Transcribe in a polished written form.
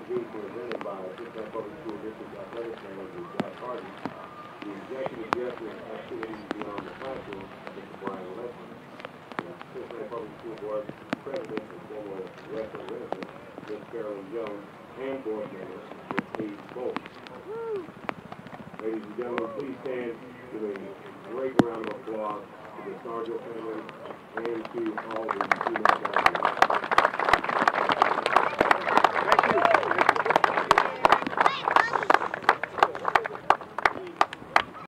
being presented by Cincinnati Public School District Athletic Manager Jack Hardy, the Executive Director of Activities Beyond the Classroom, Mr. Brian Leslie, the Cincinnati Public School Board President and former representative, Ms. Carolyn Jones, and board member, Ms. Steve Bolton. Ladies and gentlemen, please stand to a great round of applause to the Stargel family and to all the